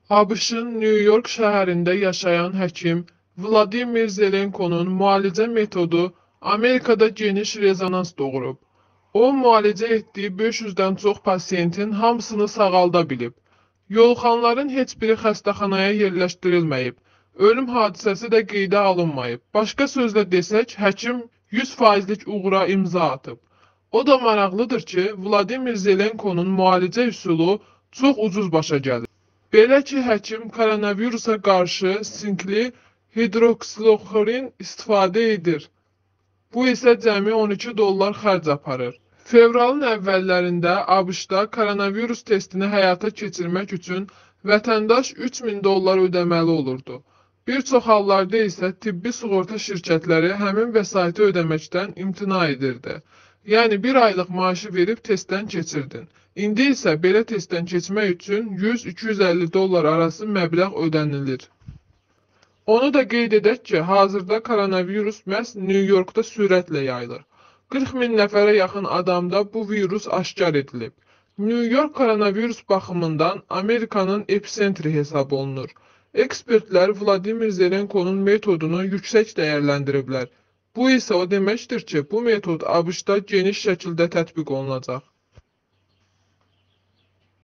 ABŞ-ın New York şəhərində yaşayan həkim Vladimir Zelenkonun müalicə metodu Amerikada geniş rezonans doğurub. O, müalicə etdiyi 500-dən çox pasiyentin hamısını sağalda bilib. Yolxanların heç biri xəstəxanaya yerləşdirilməyib. Ölüm hadisəsi də qeydə alınmayıb. Başqa sözlə desək, həkim 100%lik uğura imza atıb. O da maraqlıdır ki, Vladimir Zelenkonun müalicə üsulu çox ucuz başa gəlir. Belə ki, həkim koronavirusa qarşı sinkli hidroksixlorin istifadə edir. Bu isə cəmi $12 xərc aparır. Fevralın əvvəllərində ABŞ-da koronavirus testini həyata keçirmək üçün vətəndaş $3000 ödəməli olurdu. Bir çox hallarda isə tibbi sığorta şirkətləri həmin vəsaiti ödəməkdən imtina edirdi. Yəni bir aylıq maaşı verib testdən keçirdin. İndi isə belə testdən keçmək üçün $100-250 arası məbləğ ödənilir. Onu da qeyd edək ki, hazırda koronavirus məhz New Yorkda sürətlə yayılır. 40 min nəfərə yaxın adamda bu virus aşkar edilib. New York koronavirus baxımından Amerikanın epicentri hesab olunur. Ekspertlər Vladimir Zelenkonun metodunu yüksək dəyərləndiriblər. Bu isə o deməkdir ki, bu metod ABŞ-da geniş şəkildə tətbiq olunacaq.